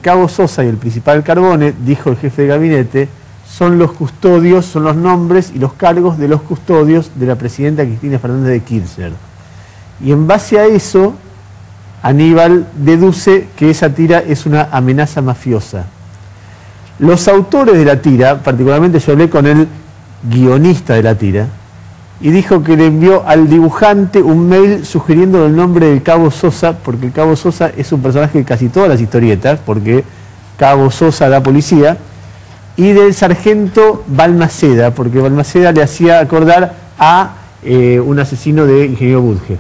Cabo Sosa y el principal Carbone, dijo el jefe de gabinete, son los custodios, son los nombres y los cargos de los custodios de la presidenta Cristina Fernández de Kirchner. Y en base a eso, Aníbal deduce que esa tira es una amenaza mafiosa. Los autores de la tira, particularmente yo hablé con el guionista de la tira, y dijo que le envió al dibujante un mail sugiriendo el nombre del Cabo Sosa, porque el Cabo Sosa es un personaje de casi todas las historietas, porque Cabo Sosa da policía, y del sargento Balmaceda, porque Balmaceda le hacía acordar a un asesino de Ingeniero Budge.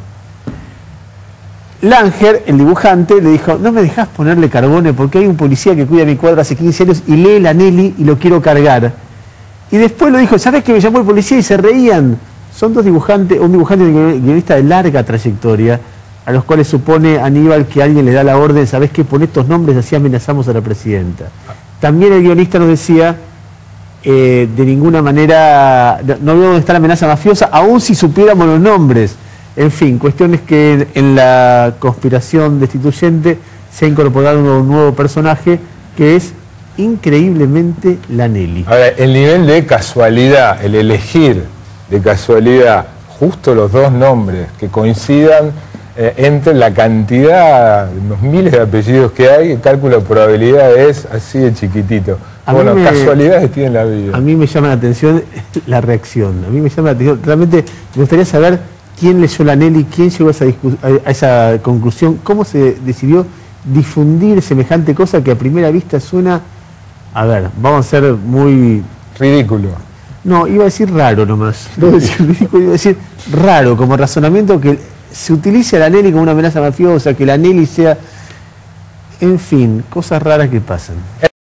Langer, el dibujante, le dijo, no me dejás ponerle Carbone porque hay un policía que cuida mi cuadra hace 15 años y lee la Nelly y lo quiero cargar. Y después lo dijo, ¿sabes que me llamó el policía? Y se reían. Son dos dibujantes, un dibujante y un guionista de larga trayectoria, a los cuales supone Aníbal que alguien le da la orden, ¿sabes qué? Pon estos nombres, así amenazamos a la presidenta. También el guionista nos decía, de ninguna manera, no veo dónde está la amenaza mafiosa, aun si supiéramos los nombres. En fin, cuestiones que en la conspiración destituyente se ha incorporado un nuevo personaje que es increíblemente la Nelly. Ahora, el nivel de casualidad, el elegir de casualidad justo los dos nombres que coincidan entre la cantidad, los miles de apellidos que hay, el cálculo de probabilidad es así de chiquitito. Bueno, casualidades tiene la vida. A mí me llama la atención la reacción, a mí me llama la atención, realmente me gustaría saber quién leyó la Nelly, quién llegó a esa conclusión, cómo se decidió difundir semejante cosa que a primera vista suena, a ver, vamos a ser muy... ridículo. No, iba a decir raro nomás, no iba a decir ridículo, iba a decir raro, como razonamiento que se utilice a la Nelly como una amenaza mafiosa, que la Nelly sea... En fin, cosas raras que pasan.